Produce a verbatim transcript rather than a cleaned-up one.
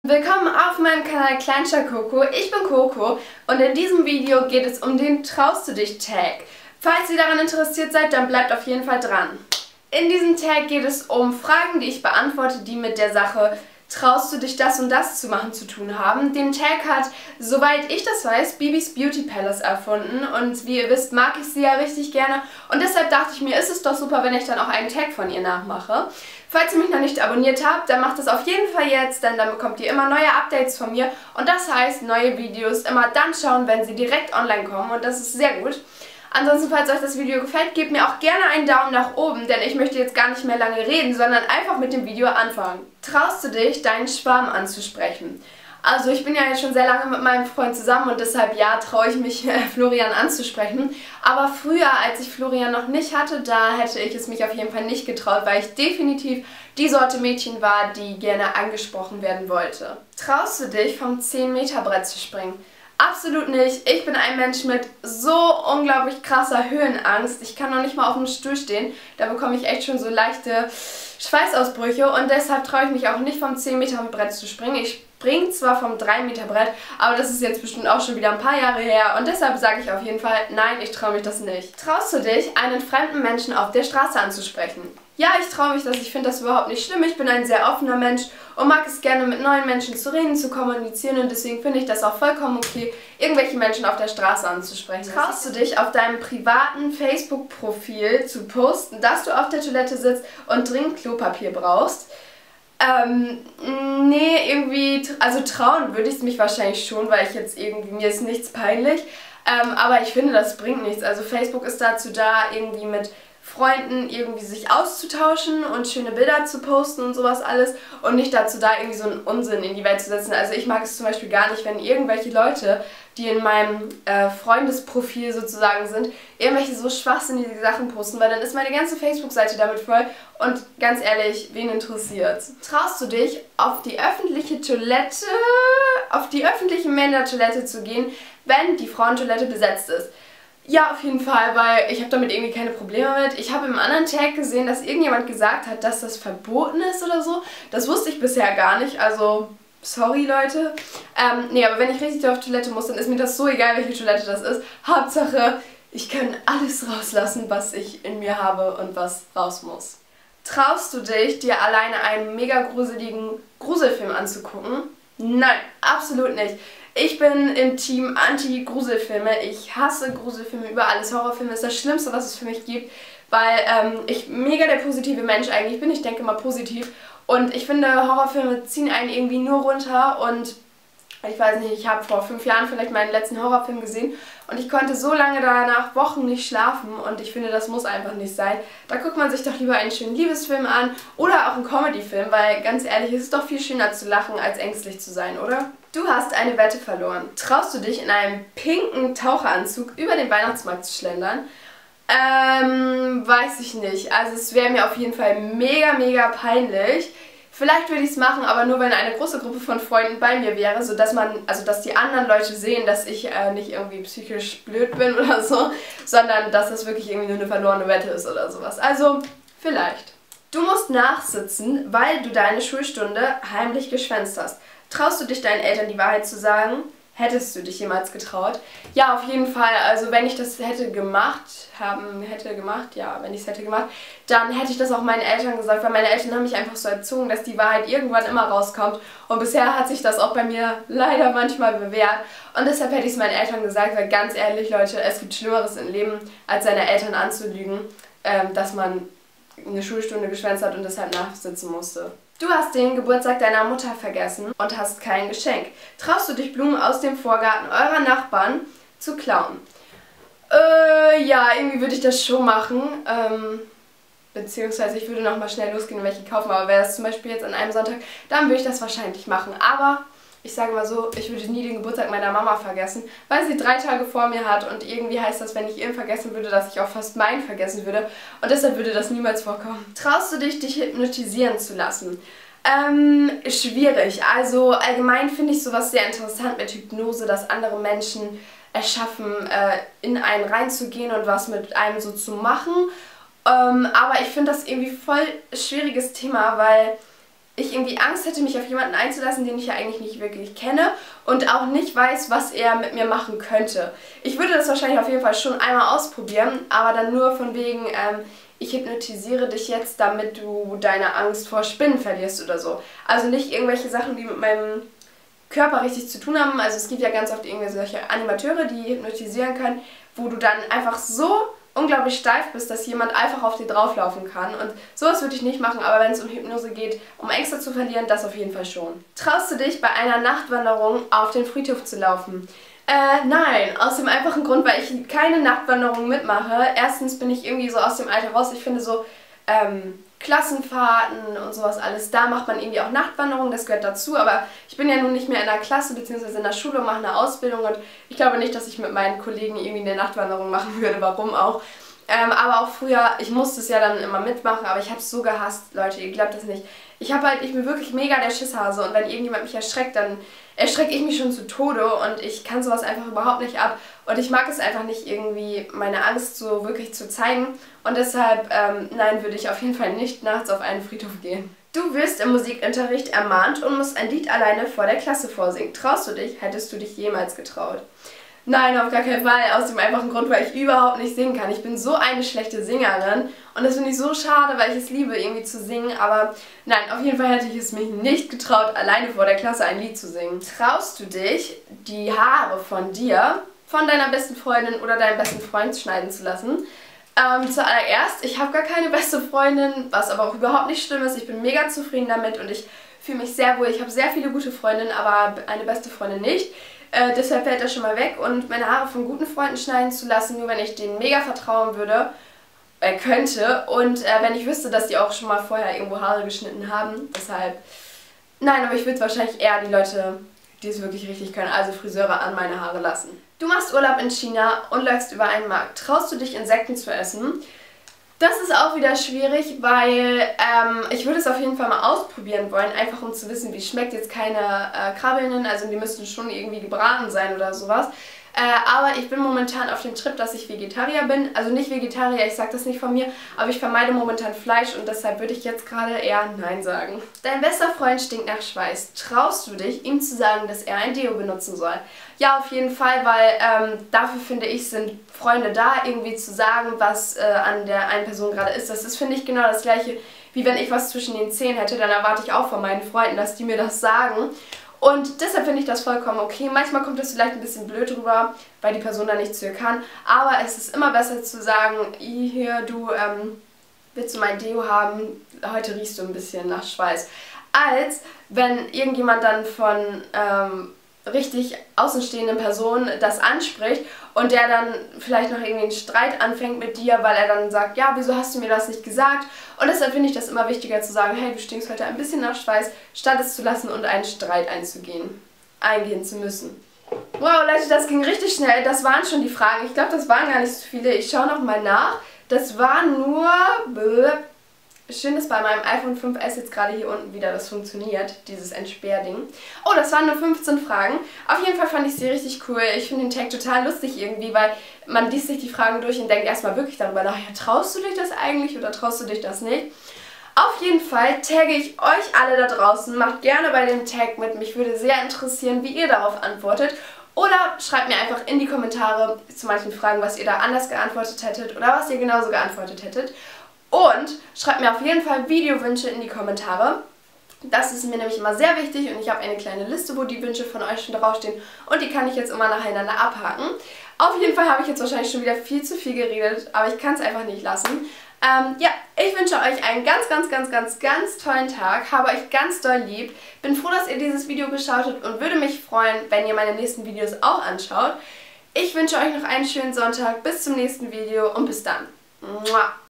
Willkommen auf meinem Kanal Kleinstadt Coco. Ich bin Coco und in diesem Video geht es um den Traust du dich Tag. Falls ihr daran interessiert seid, dann bleibt auf jeden Fall dran. In diesem Tag geht es um Fragen, die ich beantworte, die mit der Sache Traust du dich das und das zu machen zu tun haben. Den Tag hat, soweit ich das weiß, Bibis Beauty Palace erfunden und wie ihr wisst, mag ich sie ja richtig gerne und deshalb dachte ich mir, ist es doch super, wenn ich dann auch einen Tag von ihr nachmache. Falls ihr mich noch nicht abonniert habt, dann macht das auf jeden Fall jetzt, denn dann bekommt ihr immer neue Updates von mir und das heißt, neue Videos immer dann schauen, wenn sie direkt online kommen und das ist sehr gut. Ansonsten, falls euch das Video gefällt, gebt mir auch gerne einen Daumen nach oben, denn ich möchte jetzt gar nicht mehr lange reden, sondern einfach mit dem Video anfangen. Traust du dich, deinen Schwarm anzusprechen? Also ich bin ja jetzt schon sehr lange mit meinem Freund zusammen und deshalb ja, traue ich mich, Florian anzusprechen. Aber früher, als ich Florian noch nicht hatte, da hätte ich es mich auf jeden Fall nicht getraut, weil ich definitiv die Sorte Mädchen war, die gerne angesprochen werden wollte. Traust du dich, vom zehn Meter Brett zu springen? Absolut nicht. Ich bin ein Mensch mit so unglaublich krasser Höhenangst. Ich kann noch nicht mal auf einem Stuhl stehen. Da bekomme ich echt schon so leichte Schweißausbrüche und deshalb traue ich mich auch nicht vom zehn Meter Brett zu springen. Ich springe zwar vom drei Meter Brett, aber das ist jetzt bestimmt auch schon wieder ein paar Jahre her und deshalb sage ich auf jeden Fall, nein, ich traue mich das nicht. Traust du dich, einen fremden Menschen auf der Straße anzusprechen? Ja, ich traue mich das. Ich finde das überhaupt nicht schlimm. Ich bin ein sehr offener Mensch und mag es gerne, mit neuen Menschen zu reden, zu kommunizieren und deswegen finde ich das auch vollkommen okay, irgendwelche Menschen auf der Straße anzusprechen. Traust du dich, auf deinem privaten Facebook-Profil zu posten, dass du auf der Toilette sitzt und dringend Klopapier brauchst? Ähm, nee, irgendwie, also trauen würde ich es mich wahrscheinlich schon, weil ich jetzt irgendwie, mir ist nichts peinlich, ähm, aber ich finde, das bringt nichts. Also Facebook ist dazu da, irgendwie mit Freunden irgendwie sich auszutauschen und schöne Bilder zu posten und sowas alles und nicht dazu da, irgendwie so einen Unsinn in die Welt zu setzen. Also ich mag es zum Beispiel gar nicht, wenn irgendwelche Leute, die in meinem äh, Freundesprofil sozusagen sind, irgendwelche so schwachsinnige Sachen posten, weil dann ist meine ganze Facebook-Seite damit voll und ganz ehrlich, wen interessiert? Traust du dich, auf die öffentliche Toilette, auf die öffentliche Männertoilette zu gehen, wenn die Frauentoilette besetzt ist? Ja, auf jeden Fall, weil ich habe damit irgendwie keine Probleme mit. Ich habe im anderen Tag gesehen, dass irgendjemand gesagt hat, dass das verboten ist oder so. Das wusste ich bisher gar nicht, also sorry Leute. Ähm, nee, aber wenn ich richtig auf Toilette muss, dann ist mir das so egal, welche Toilette das ist. Hauptsache, ich kann alles rauslassen, was ich in mir habe und was raus muss. Traust du dich, dir alleine einen mega gruseligen Gruselfilm anzugucken? Nein, absolut nicht. Ich bin im Team Anti-Gruselfilme. Ich hasse Gruselfilme über alles. Horrorfilme ist das Schlimmste, was es für mich gibt, weil ähm, ich mega der positive Mensch eigentlich bin. Ich denke mal positiv. Und ich finde, Horrorfilme ziehen einen irgendwie nur runter und ich weiß nicht, ich habe vor fünf Jahren vielleicht meinen letzten Horrorfilm gesehen und ich konnte so lange danach Wochen nicht schlafen und ich finde, das muss einfach nicht sein. Da guckt man sich doch lieber einen schönen Liebesfilm an oder auch einen Comedy-Film, weil ganz ehrlich, es ist doch viel schöner zu lachen, als ängstlich zu sein, oder? Du hast eine Wette verloren. Traust du dich, in einem pinken Taucheranzug über den Weihnachtsmarkt zu schlendern? Ähm, weiß ich nicht. Also es wäre mir auf jeden Fall mega, mega peinlich. Vielleicht würde ich es machen, aber nur wenn eine große Gruppe von Freunden bei mir wäre, sodass man, also dass die anderen Leute sehen, dass ich äh, nicht irgendwie psychisch blöd bin oder so, sondern dass das wirklich irgendwie nur eine verlorene Wette ist oder sowas. Also, vielleicht. Du musst nachsitzen, weil du deine Schulstunde heimlich geschwänzt hast. Traust du dich, deinen Eltern die Wahrheit zu sagen? Hättest du dich jemals getraut? Ja, auf jeden Fall. Also wenn ich das hätte gemacht, haben, hätte gemacht, ja, wenn ich es hätte gemacht, dann hätte ich das auch meinen Eltern gesagt, weil meine Eltern haben mich einfach so erzogen, dass die Wahrheit irgendwann immer rauskommt. Und bisher hat sich das auch bei mir leider manchmal bewährt. Und deshalb hätte ich es meinen Eltern gesagt, weil ganz ehrlich, Leute, es gibt Schlimmeres im Leben, als seine Eltern anzulügen, ähm, dass man eine Schulstunde geschwänzt hat und deshalb nachsitzen musste. Du hast den Geburtstag deiner Mutter vergessen und hast kein Geschenk. Traust du dich, Blumen aus dem Vorgarten eurer Nachbarn zu klauen? Äh, ja, irgendwie würde ich das schon machen. Ähm, beziehungsweise ich würde nochmal schnell losgehen und welche kaufen. Aber wäre das zum Beispiel jetzt an einem Sonntag, dann würde ich das wahrscheinlich machen. Aber ich sage mal so, ich würde nie den Geburtstag meiner Mama vergessen, weil sie drei Tage vor mir hat und irgendwie heißt das, wenn ich ihren vergessen würde, dass ich auch fast meinen vergessen würde und deshalb würde das niemals vorkommen. Traust du dich, dich hypnotisieren zu lassen? Ähm, schwierig. Also allgemein finde ich sowas sehr interessant mit Hypnose, dass andere Menschen erschaffen, äh, in einen reinzugehen und was mit einem so zu machen. Ähm, aber ich finde das irgendwie voll schwieriges Thema, weil ich irgendwie Angst hätte, mich auf jemanden einzulassen, den ich ja eigentlich nicht wirklich kenne und auch nicht weiß, was er mit mir machen könnte. Ich würde das wahrscheinlich auf jeden Fall schon einmal ausprobieren, aber dann nur von wegen, ähm, ich hypnotisiere dich jetzt, damit du deine Angst vor Spinnen verlierst oder so. Also nicht irgendwelche Sachen, die mit meinem Körper richtig zu tun haben. Also es gibt ja ganz oft irgendwie solche Animateure, die hypnotisieren können, wo du dann einfach so unglaublich steif bist, dass jemand einfach auf dir drauflaufen kann. Und sowas würde ich nicht machen, aber wenn es um Hypnose geht, um Ängste zu verlieren, das auf jeden Fall schon. Traust du dich, bei einer Nachtwanderung auf den Friedhof zu laufen? Äh, nein, aus dem einfachen Grund, weil ich keine Nachtwanderung mitmache. Erstens bin ich irgendwie so aus dem Alter raus. Ich finde so ähm, Klassenfahrten und sowas alles, da macht man irgendwie auch Nachtwanderung, das gehört dazu. Aber ich bin ja nun nicht mehr in der Klasse bzw. in der Schule und mache eine Ausbildung und ich glaube nicht, dass ich mit meinen Kollegen irgendwie eine Nachtwanderung machen würde, warum auch. Ähm, aber auch früher, ich musste es ja dann immer mitmachen, aber ich habe es so gehasst, Leute, ihr glaubt das nicht. Ich habe halt, ich bin wirklich mega der Schisshase und wenn irgendjemand mich erschreckt, dann erschrecke ich mich schon zu Tode und ich kann sowas einfach überhaupt nicht ab. Und ich mag es einfach nicht irgendwie, meine Angst so wirklich zu zeigen und deshalb, ähm, nein, würde ich auf jeden Fall nicht nachts auf einen Friedhof gehen. Du wirst im Musikunterricht ermahnt und musst ein Lied alleine vor der Klasse vorsingen. Traust du dich? Hättest du dich jemals getraut? Nein, auf gar keinen Fall, aus dem einfachen Grund, weil ich überhaupt nicht singen kann. Ich bin so eine schlechte Singerin und das finde ich so schade, weil ich es liebe, irgendwie zu singen. Aber nein, auf jeden Fall hätte ich es mich nicht getraut, alleine vor der Klasse ein Lied zu singen. Traust du dich, die Haare von dir, von deiner besten Freundin oder deinem besten Freund schneiden zu lassen? Ähm, zuallererst, ich habe gar keine beste Freundin, was aber auch überhaupt nicht schlimm ist. Ich bin mega zufrieden damit und ich fühle mich sehr wohl. Ich habe sehr viele gute Freundinnen, aber eine beste Freundin nicht. Äh, deshalb fällt das schon mal weg und meine Haare von guten Freunden schneiden zu lassen, nur wenn ich denen mega vertrauen würde, äh, könnte und äh, wenn ich wüsste, dass die auch schon mal vorher irgendwo Haare geschnitten haben. Deshalb, nein, aber ich würde wahrscheinlich eher die Leute, die es wirklich richtig können, also Friseure, an meine Haare lassen. Du machst Urlaub in China und läufst über einen Markt. Traust du dich, Insekten zu essen? Das ist auch wieder schwierig, weil ähm, ich würde es auf jeden Fall mal ausprobieren wollen, einfach um zu wissen, wie es schmeckt. Jetzt keine äh, Krabbelnden, also die müssten schon irgendwie gebraten sein oder sowas. Äh, aber ich bin momentan auf dem Trip, dass ich Vegetarier bin. Also nicht Vegetarier, ich sage das nicht von mir, aber ich vermeide momentan Fleisch und deshalb würde ich jetzt gerade eher Nein sagen. Dein bester Freund stinkt nach Schweiß. Traust du dich, ihm zu sagen, dass er ein Deo benutzen soll? Ja, auf jeden Fall, weil ähm, dafür finde ich, sind Freunde da, irgendwie zu sagen, was äh, an der einen Person gerade ist. Das ist, finde ich, genau das Gleiche, wie wenn ich was zwischen den Zähnen hätte, dann erwarte ich auch von meinen Freunden, dass die mir das sagen. Und deshalb finde ich das vollkommen okay. Manchmal kommt es vielleicht ein bisschen blöd rüber, weil die Person da nichts für kann. Aber es ist immer besser zu sagen, hier, du, ähm, willst du mein Deo haben? Heute riechst du ein bisschen nach Schweiß. Als wenn irgendjemand dann von ähm, richtig außenstehenden Personen das anspricht und der dann vielleicht noch irgendwie einen Streit anfängt mit dir, weil er dann sagt, ja, wieso hast du mir das nicht gesagt? Und deshalb finde ich das immer wichtiger zu sagen, hey, du stinkst heute ein bisschen nach Schweiß, statt es zu lassen und einen Streit einzugehen, eingehen zu müssen. Wow, Leute, das ging richtig schnell. Das waren schon die Fragen. Ich glaube, das waren gar nicht so viele. Ich schaue nochmal nach. Das war nur... Schön, dass bei meinem iPhone fünf S jetzt gerade hier unten wieder das funktioniert, dieses Entsperrding. Oh, das waren nur fünfzehn Fragen. Auf jeden Fall fand ich sie richtig cool. Ich finde den Tag total lustig irgendwie, weil man liest sich die Fragen durch und denkt erstmal wirklich darüber nach, ja, traust du dich das eigentlich oder traust du dich das nicht? Auf jeden Fall tagge ich euch alle da draußen. Macht gerne bei dem Tag mit. Mich würde sehr interessieren, wie ihr darauf antwortet. Oder schreibt mir einfach in die Kommentare zu manchen Fragen, was ihr da anders geantwortet hättet oder was ihr genauso geantwortet hättet. Und schreibt mir auf jeden Fall Videowünsche in die Kommentare. Das ist mir nämlich immer sehr wichtig und ich habe eine kleine Liste, wo die Wünsche von euch schon draufstehen und die kann ich jetzt immer nacheinander abhaken. Auf jeden Fall habe ich jetzt wahrscheinlich schon wieder viel zu viel geredet, aber ich kann es einfach nicht lassen. Ähm, ja, ich wünsche euch einen ganz, ganz, ganz, ganz, ganz tollen Tag. Habe euch ganz doll lieb. Bin froh, dass ihr dieses Video geschaut habt und würde mich freuen, wenn ihr meine nächsten Videos auch anschaut. Ich wünsche euch noch einen schönen Sonntag. Bis zum nächsten Video und bis dann. Mua.